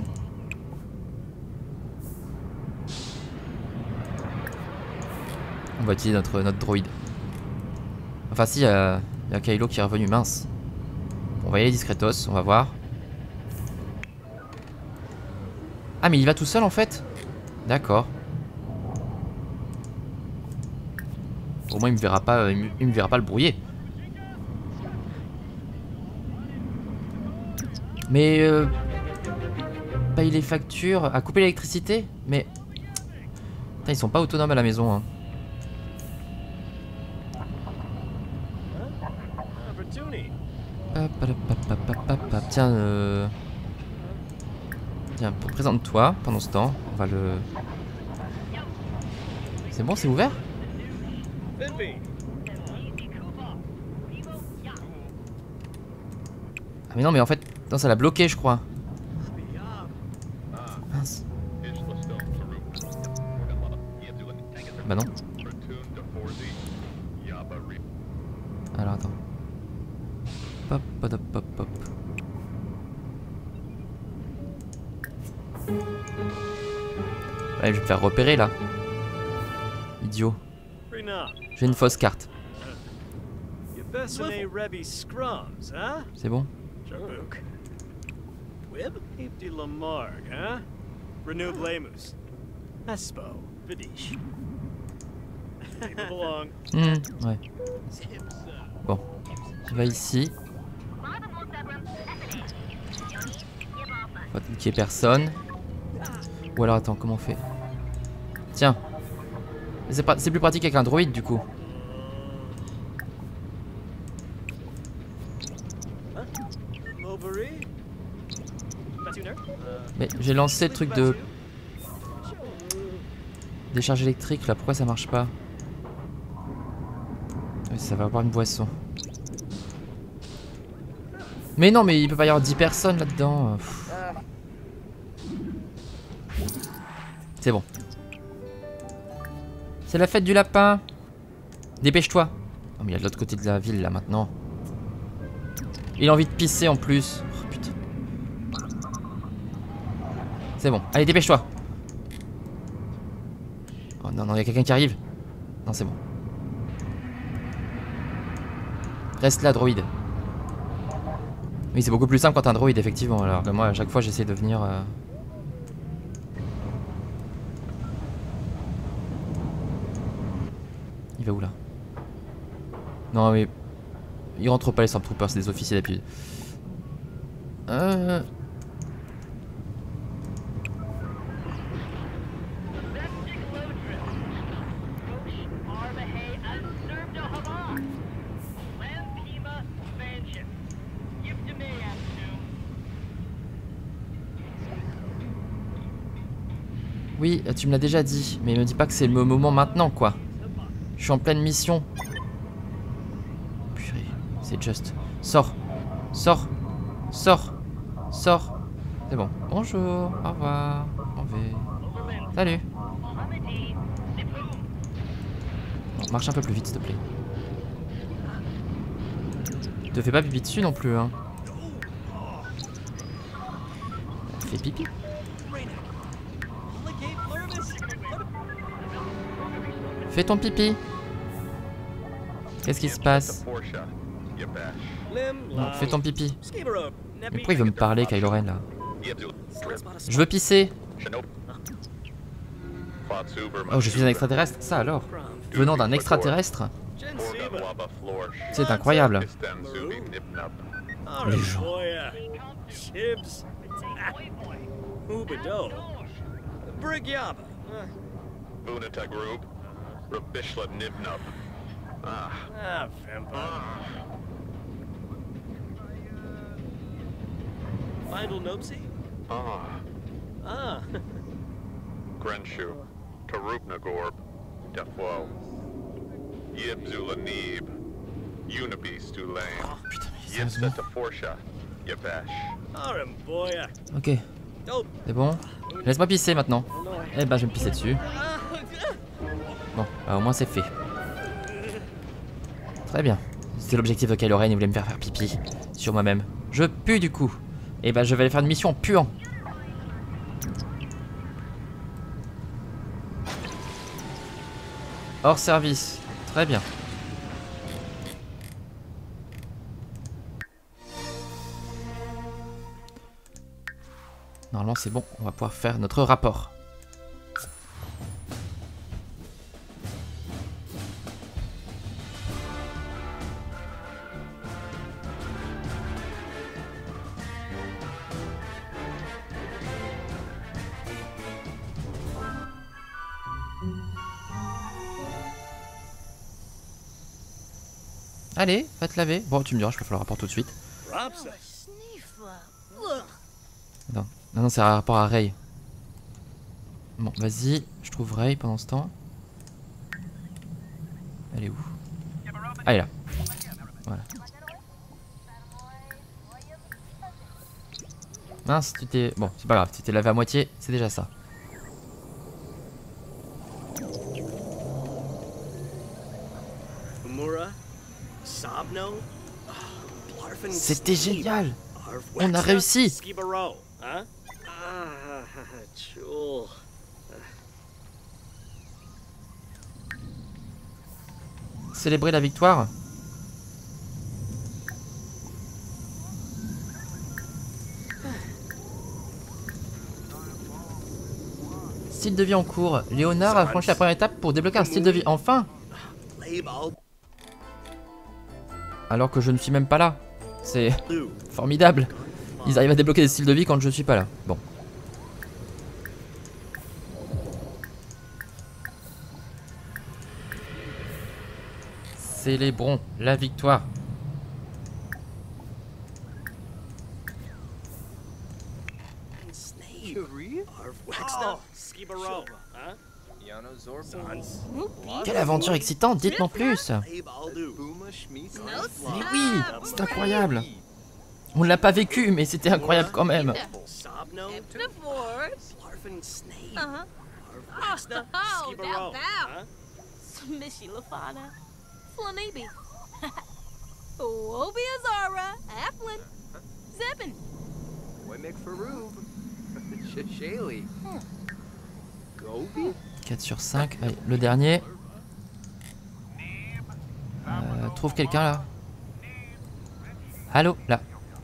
[SPEAKER 1] On va utiliser notre, notre droïde. Enfin si, il y a, y a Kylo qui est revenu, mince. On va y aller discretos, on va voir. Ah mais il va tout seul en fait. D'accord. Au moins il me verra pas, il me, il me verra pas le brouiller. Mais euh, paye les factures, à couper l'électricité. Mais putain, ils sont pas autonomes à la maison. Hein. Tiens, euh... tiens, présente-toi pendant ce temps. On va le. C'est bon, c'est ouvert? Mais non, mais en fait, non, ça l'a bloqué, je crois. Mince. Bah non. Alors attends. Pop, pop, pop, pop. Ouais, je vais me faire repérer là. Idiot. J'ai une fausse carte. C'est bon? Mmh, ouais. Bon, je vais ici. Faut qu'il y ait personne. Ou alors attends, comment on fait? Tiens. C'est plus pratique avec un droïde du coup. Mais j'ai lancé le truc de décharge électrique là, pourquoi ça marche pas? Oui, ça va avoir une boisson. Mais non, mais il peut pas y avoir dix personnes là-dedans. C'est bon. C'est la fête du lapin. Dépêche-toi. Oh mais il est de l'autre côté de la ville là maintenant. Il a envie de pisser en plus. Oh putain. C'est bon. Allez, dépêche-toi. Oh non, non, il y a quelqu'un qui arrive. Non, c'est bon. Reste là, droïde. Oui, c'est beaucoup plus simple quand t'as un droïde, effectivement. Alors que moi, à chaque fois, j'essaie de venir... Euh... Il va où, là? Non, mais... Il rentre pas les Stormtroopers, c'est des officiers d'habitude. Euh... Oui, tu me l'as déjà dit, mais me dis pas que c'est le moment maintenant, quoi. Je suis en pleine mission. Purée, c'est juste. Sors, sors, sors, sors. C'est bon. Bonjour, au revoir, on va. Salut. Bon, marche un peu plus vite, s'il te plaît. Te fais pas pipi dessus non plus, hein. Fais pipi. Fais ton pipi. Qu'est-ce qui se passe? Non, fais ton pipi. Mais pourquoi il veut me parler, Kylo Ren, là? Je veux pisser. Oh, je suis un extraterrestre? Ça alors? Venant d'un extraterrestre? C'est incroyable. Les gens.
[SPEAKER 2] Ah, vampire. Final Nopsy?
[SPEAKER 5] Ah,
[SPEAKER 2] Ah.
[SPEAKER 5] Grenshu, Tarupnagorb, Defwo, Yibzulanib, Unibeast Ulane, Yibseta Forsha, Yabash.
[SPEAKER 2] Aramboya.
[SPEAKER 1] Ok, c'est bon. Laisse-moi pisser maintenant. Eh ben, je vais me pisser dessus. Bon, bah, au moins c'est fait. Très bien. C'était l'objectif de Kylo Ren, il voulait me faire faire pipi sur moi-même. Je pue du coup. Et bah je vais aller faire une mission en puant. Hors service. Très bien. Normalement c'est bon, on va pouvoir faire notre rapport. Allez, va te laver. Bon, tu me diras, je peux faire le rapport tout de suite. Non, non, non c'est un rapport à Rey. Bon, vas-y, je trouve Rey pendant ce temps. Elle est où? Ah, elle est là. Voilà. Mince, tu t'es... Bon, c'est pas grave, tu t'es lavé à moitié, c'est déjà ça.
[SPEAKER 2] Umura? Sabno? Blarfin
[SPEAKER 1] C'était
[SPEAKER 2] Sneeb.
[SPEAKER 1] génial!
[SPEAKER 2] Arvwexna?
[SPEAKER 1] On a réussi!
[SPEAKER 2] Skibaro, hein? Ah, Jewel.
[SPEAKER 1] Célébrer la victoire. Style de vie en cours. Léonard a franchi la première étape pour débloquer un style de vie. Enfin!
[SPEAKER 2] Label
[SPEAKER 1] Alors que je ne suis même pas là. C'est
[SPEAKER 2] blue.
[SPEAKER 1] formidable. Ils arrivent à débloquer des styles de vie quand je suis pas là. Bon. Célébrons la victoire.
[SPEAKER 2] Snake.
[SPEAKER 3] Yuri?
[SPEAKER 2] Arvwexna? Skibaro, hein?
[SPEAKER 3] Yano Zorba?
[SPEAKER 2] Sans.
[SPEAKER 1] Quelle aventure excitante, dites-moi plus.
[SPEAKER 2] Label blue.
[SPEAKER 3] Buma Shmisa?
[SPEAKER 1] Mais oui, c'est incroyable. On ne l'a pas vécu, mais c'était incroyable quand même.
[SPEAKER 2] Sabno?
[SPEAKER 4] Before.
[SPEAKER 2] Blarfin Sneeb.
[SPEAKER 4] Uh-huh.
[SPEAKER 2] Arvwexna?
[SPEAKER 4] Oh,
[SPEAKER 2] Skibaro,
[SPEAKER 4] now, now.
[SPEAKER 2] hein?
[SPEAKER 4] Mishy Lafana. Flanibi. Obia Zara. Applin. Zippin.
[SPEAKER 3] Wemmick Faroob? Shashayli? Gobi?
[SPEAKER 1] quatre sur cinq. Allez, le dernier. Euh, trouve quelqu'un là. Allô, là.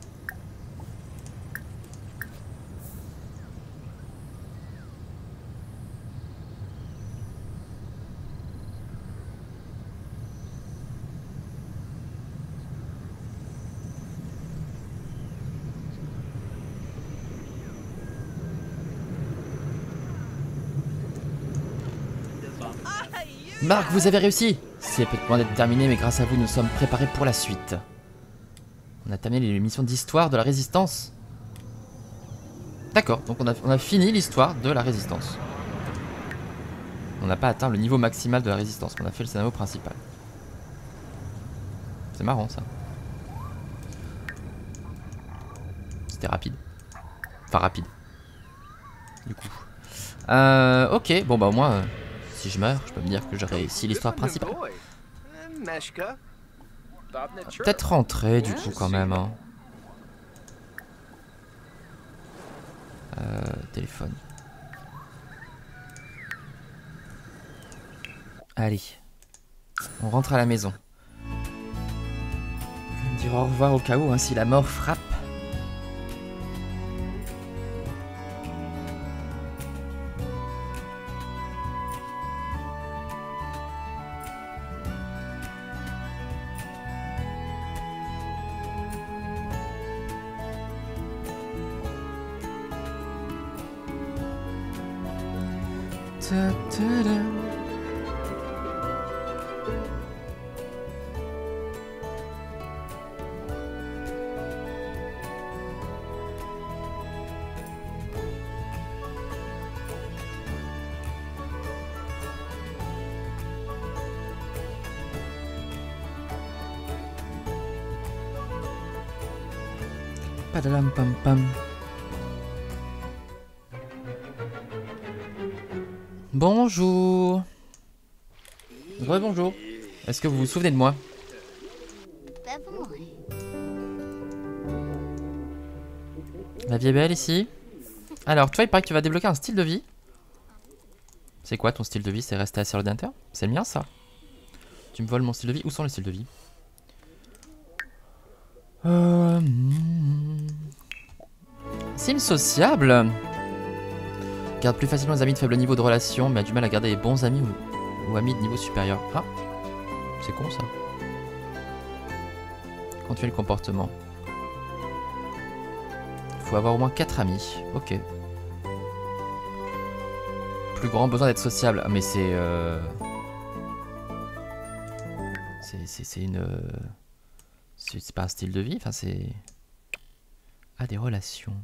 [SPEAKER 1] Marc, vous avez réussi! C'est peut-être loin d'être terminé, mais grâce à vous, nous sommes préparés pour la suite. On a terminé les missions d'histoire de la Résistance. D'accord, donc on a, on a fini l'histoire de la Résistance. On n'a pas atteint le niveau maximal de la Résistance, on a fait le scénario principal. C'est marrant ça. C'était rapide. Enfin rapide. Du coup. Euh, ok, bon bah au moins... Euh, si je meurs, je peux me dire que j'ai réussi l'histoire principale.
[SPEAKER 3] Meshka?
[SPEAKER 1] Peut-être rentrer du coup quand même. Hein. Euh, téléphone. Allez. On rentre à la maison. Je vais me dire au revoir au cas où hein, si la mort frappe. Padalam pam pam. Bonjour. Rebonjour. Est-ce que vous vous souvenez de moi? La vie est belle ici. Alors, toi, il paraît que tu vas débloquer un style de vie. C'est quoi ton style de vie? C'est rester assis à l'ordinateur? C'est le mien, ça. Tu me voles mon style de vie? Où sont les styles de vie? Euh... Sim sociable. Garde plus facilement les amis de faible niveau de relation, mais a du mal à garder les bons amis ou, ou amis de niveau supérieur. Ah, c'est con ça. Continuer le comportement. Il faut avoir au moins quatre amis. Ok. Plus grand besoin d'être sociable. Ah, mais c'est... Euh... C'est une... Euh... C'est pas un style de vie, enfin c'est... Ah, des relations.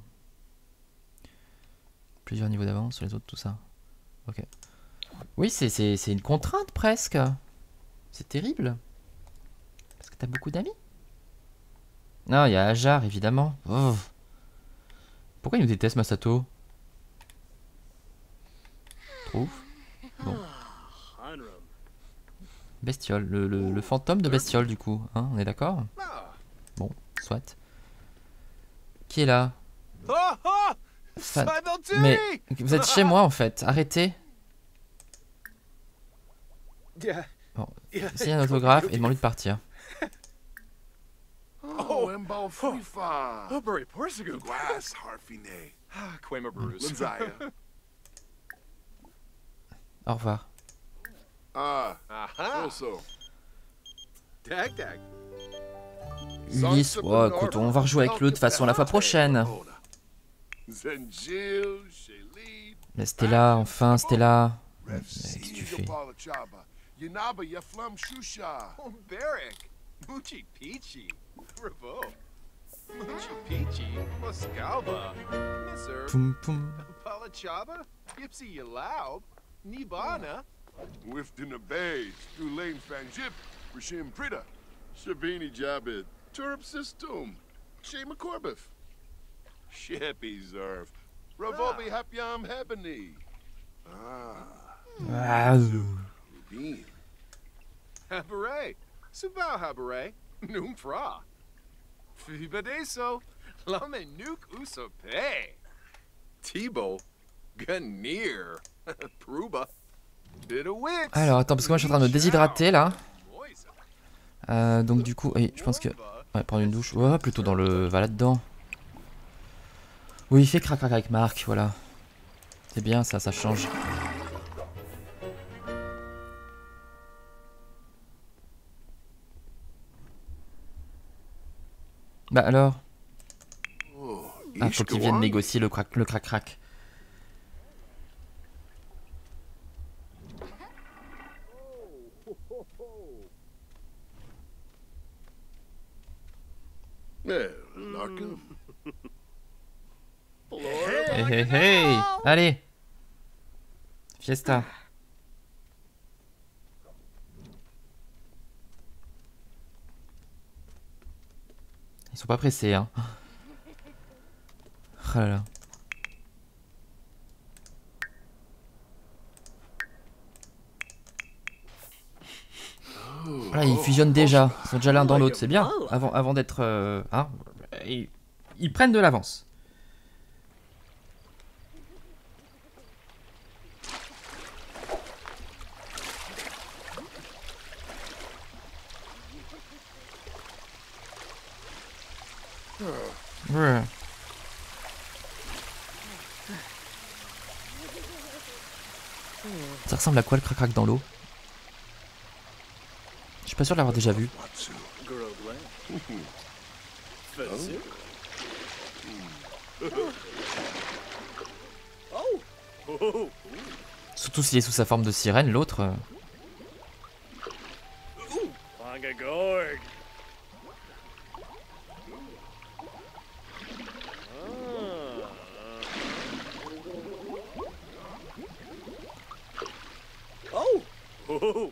[SPEAKER 1] Plusieurs niveaux d'avance sur les autres, tout ça. Ok. Oui, c'est une contrainte presque. C'est terrible. Parce que t'as beaucoup d'amis. Non, il y a Ajar, évidemment. Oh. Pourquoi il nous déteste, Masato? Trouve. Bon.
[SPEAKER 2] Hanrum.
[SPEAKER 1] Bestiole, le, le, le fantôme de bestiole du coup, hein, on est d'accord? Bon, soit. Qui est là?
[SPEAKER 3] Ah, ah!
[SPEAKER 1] Fa-
[SPEAKER 3] Saibeltini!
[SPEAKER 1] Mais vous êtes chez moi en fait, arrêtez.
[SPEAKER 3] Yeah.
[SPEAKER 1] Bon, signe un autographe et demande-lui de partir.
[SPEAKER 6] Oh, Embo Frifa.
[SPEAKER 3] Oberi Porsigu.
[SPEAKER 6] Guas Harfine.
[SPEAKER 3] Quema Bruce.
[SPEAKER 6] Linzaya.
[SPEAKER 1] Au revoir.
[SPEAKER 6] Ah,
[SPEAKER 3] Aha.
[SPEAKER 6] so so.
[SPEAKER 3] Dag dag.
[SPEAKER 1] Ulysse, ouais, écoute, on va rejouer avec l'autre de toute façon la fois prochaine.
[SPEAKER 6] Zenjil, Shelid.
[SPEAKER 1] Mais Stella, enfin Stella.
[SPEAKER 6] Ref
[SPEAKER 1] qu'est-ce que tu
[SPEAKER 6] C,
[SPEAKER 1] fais?
[SPEAKER 6] Yopala Chaba. Yanaba Yaflam Shusha.
[SPEAKER 3] Oh, Barrack. Moochie Peachy. Revo. Moochie Peachy. Moscalba. Misser.
[SPEAKER 1] Poum poum.
[SPEAKER 3] Palachaba. Gypsy Yalaub. Nibana.
[SPEAKER 6] Whiffed in the beige. Dulain Fanjip. Rishim Prida. Shabini Jabit. Turp System. Shema Corbif. Shippy Zerf. Ravobi Hapyam Hebony. Ah,
[SPEAKER 1] Ah, euh.
[SPEAKER 6] Rubin.
[SPEAKER 3] Habare. Subao Habare. Noom Fra. Fibadeso. Lame Nuke Usope. Tebow. Ganir. Pruba. Bit of Wix.
[SPEAKER 1] Alors attends, parce que moi je suis en train de me déshydrater là. Euh, donc du coup, oui, je pense que... Ouais, prendre une douche. Ouais, plutôt dans le... Va là-dedans. Oui, il fait crac crac avec Marc, voilà. C'est bien ça, ça change. Bah alors?
[SPEAKER 6] Oh,
[SPEAKER 1] Ah, faut qu'ils viennent négocier le crac le crac crac.
[SPEAKER 6] Yeah, Larkin.
[SPEAKER 1] Hey hey hey! Allez! Fiesta! Ils sont pas pressés, hein. Oh là là. Voilà, ils fusionnent déjà. Ils sont déjà l'un dans l'autre, c'est bien. Avant, avant d'être... euh, hein, ils, ils prennent de l'avance. Ouais. Ça ressemble à quoi le crac-crac dans l'eau? Je suis pas sûr de l'avoir déjà vu.
[SPEAKER 6] Watsu.
[SPEAKER 2] Grobland. Fetsu. Oh. Oh.
[SPEAKER 1] Surtout s'il est sous sa forme de sirène, l'autre... euh,
[SPEAKER 2] Pangagorg. Oh. Oh.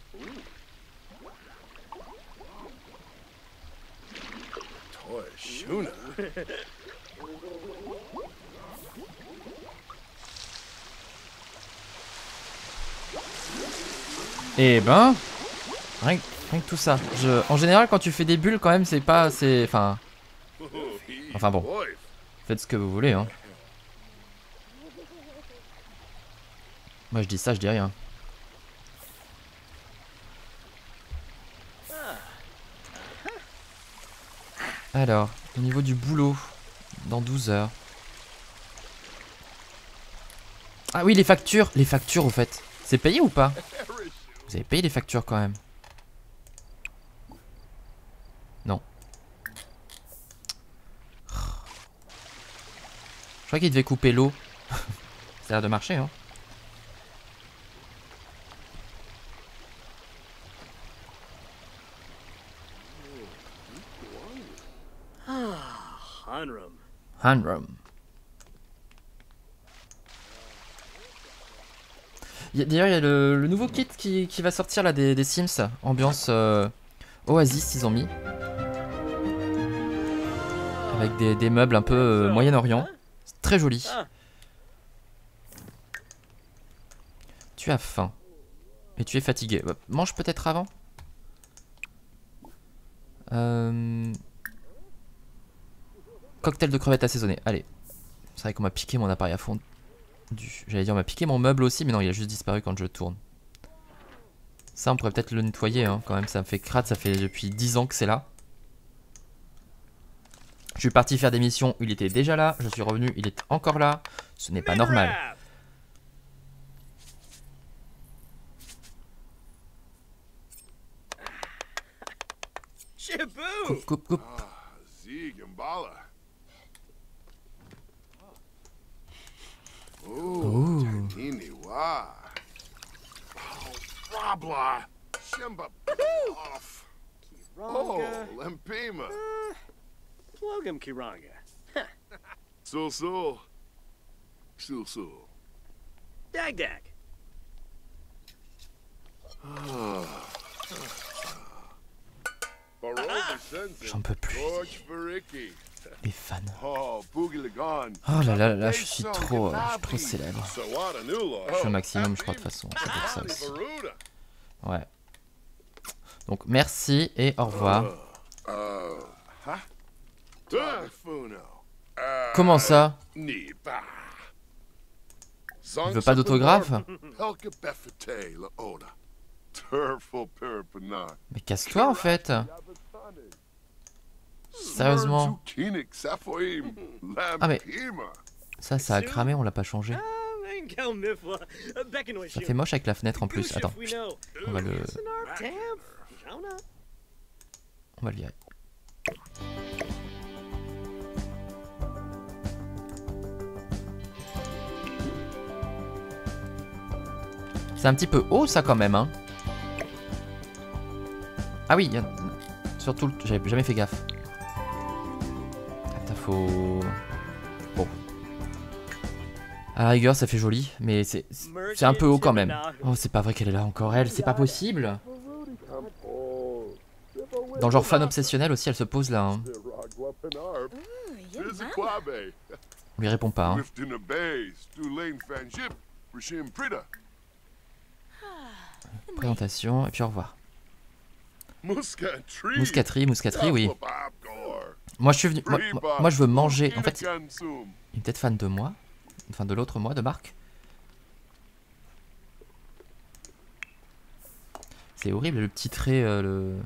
[SPEAKER 6] Toy Shuna.
[SPEAKER 1] Eh ben... Rien, que- rien que tout ça. Je, en général, quand tu fais des bulles, quand même, c'est pas... c'est, enfin... Enfin bon. Faites ce que vous voulez, hein. Moi, je dis ça, je dis rien. Alors, au niveau du boulot, dans douze heures. Ah oui, les factures. Les factures, au fait. C'est payé ou pas? Vous avez payé les factures quand même. Non. Je crois qu'il devait couper l'eau. Ça a l'air de marcher, hein.
[SPEAKER 2] Hanrum.
[SPEAKER 1] Hanrum. D'ailleurs, il y a le, le nouveau kit qui, qui va sortir là des, des Sims. Ambiance euh, Oasis, ils ont mis. Avec des, des meubles un peu euh, Moyen-Orient. C'est très joli.
[SPEAKER 2] Ah.
[SPEAKER 1] Tu as faim. Et tu es fatigué. Euh, mange peut-être avant. Euh... Cocktail de crevettes assaisonnées. Allez. C'est vrai qu'on m'a piqué mon appareil à fond. J'allais dire on m'a piqué mon meuble aussi, mais non, il a juste disparu quand je tourne. Ça, on pourrait peut-être le nettoyer, hein, quand même. Ça me fait crade, ça fait depuis dix ans que c'est là. Je suis parti faire des missions, il était déjà là. Je suis revenu, il est encore là. Ce n'est pas normal. Coupe, coupe, coupe.
[SPEAKER 6] Ah, Zig and Bala. Oh, Tanini, wa. Oh, Rabla. Shimba off. Oh, Lempima.
[SPEAKER 2] Plug him, Kiranga.
[SPEAKER 6] Sul Sul. Sul Sul.
[SPEAKER 2] Dag Dag.
[SPEAKER 1] J'en peux plus. Les fans.
[SPEAKER 6] Oh, Boogie Lagan.
[SPEAKER 1] Oh là là là là, je suis trop, euh, je suis trop célèbre. Je suis au maximum, je crois, de toute façon. C'est pour ça aussi. Ouais. Donc merci et au revoir. Comment ça? Il veut pas d'autographe? Mais casse-toi en fait. Sérieusement. Ah mais ça, ça a cramé, on l'a pas changé. Ça fait moche avec la fenêtre en plus. Attends, on va le... On va le virer. C'est un petit peu haut ça quand même, hein. Ah oui, y a... surtout, j'avais jamais fait gaffe. Attends, faut... Bon. À la rigueur, ça fait joli, mais c'est c'est un peu haut quand même. Oh, c'est pas vrai qu'elle est là encore, elle, c'est pas possible. Dans le genre fan obsessionnel aussi, elle se pose là. Hein. On lui répond pas. Hein. Présentation, et puis au revoir. Mouscaterie, mouscaterie, oui. Moi je suis venu. Moi, moi, moi je veux manger. En fait, il est peut-être fan de moi. Enfin de l'autre moi, de Marc. C'est horrible le petit trait. Euh, le...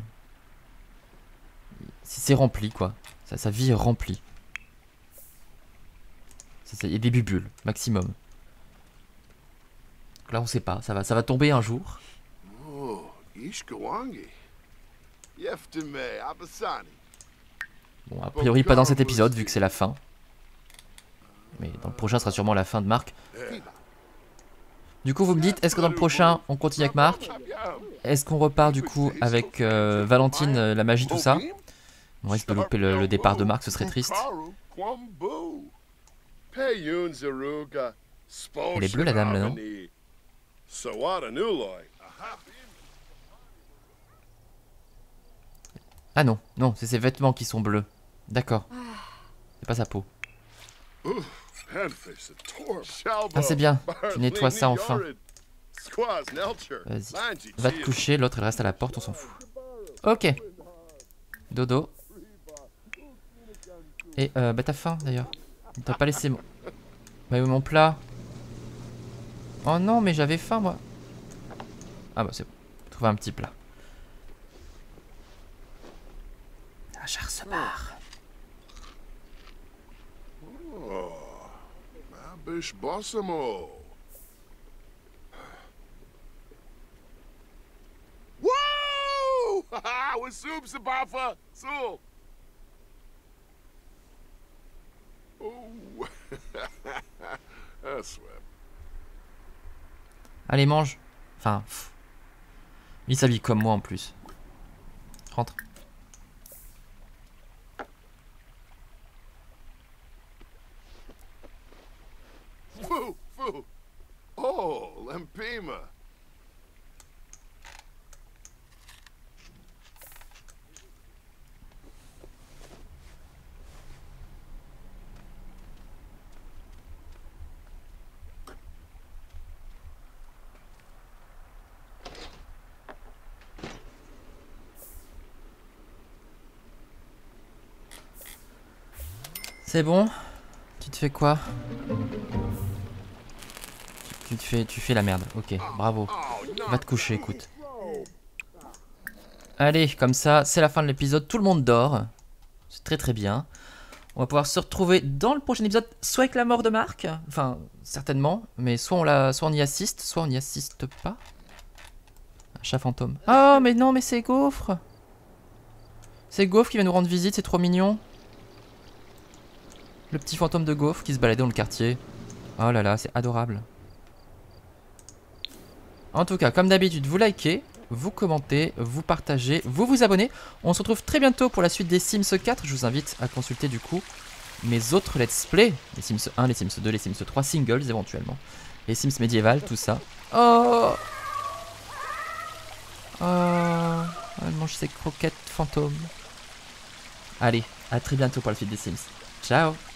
[SPEAKER 1] C'est rempli quoi. Sa, sa vie est remplie. Il y a des bubules, maximum. Donc là on sait pas, ça va, ça va tomber un jour. Bon, a priori pas dans cet épisode vu que c'est la fin. Mais dans le prochain sera sûrement la fin de Marc. Du coup vous me dites, est-ce que dans le prochain on continue avec Marc? Est-ce qu'on repart du coup avec euh, Valentine, euh, la magie, tout ça? On risque de louper le, le départ de Marc, ce serait triste. Elle est bleue la dame là, non? Ah non, non, c'est ses vêtements qui sont bleus. D'accord. C'est pas sa peau. Ah c'est bien, tu nettoies ça enfin. Vas-y, va te coucher, l'autre elle reste à la porte, on s'en fout. Ok. Dodo. Et euh, bah t'as faim d'ailleurs. T'as pas laissé mon... Bah où est mon plat? Oh non mais j'avais faim moi. Ah bah c'est bon, trouver un petit plat. Ah, Char se barre.
[SPEAKER 6] Oh, Mabish Bossimo. Woo! Haha, with soup, Sabafa! Soup! Oh, that's sweat.
[SPEAKER 1] Allez, mange. Enfin, pff. Il s'habille comme moi en plus. Rentre.
[SPEAKER 6] Foo, foo. Oh, Lempima.
[SPEAKER 1] C'est bon? Tu te fais quoi? Tu te fais, tu fais la merde. Ok, bravo. Va te coucher, écoute. Allez, comme ça, c'est la fin de l'épisode. Tout le monde dort. C'est très très bien. On va pouvoir se retrouver dans le prochain épisode, soit avec la mort de Mark, enfin, certainement, mais soit on, la, soit on y assiste, soit on n'y assiste pas. Un chat fantôme. Oh, mais non, mais c'est Gaufre. C'est Gaufre qui vient nous rendre visite, c'est trop mignon. Le petit fantôme de Gaufre qui se baladait dans le quartier. Oh là là, c'est adorable. En tout cas, comme d'habitude, vous likez, vous commentez, vous partagez, vous vous abonnez. On se retrouve très bientôt pour la suite des Sims quatre. Je vous invite à consulter du coup mes autres let's play. Les Sims un, les Sims deux, les Sims trois, singles éventuellement. Les Sims médiévales, tout ça. Oh, oh, elle mange ses croquettes fantômes. Allez, à très bientôt pour la suite des Sims. Ciao.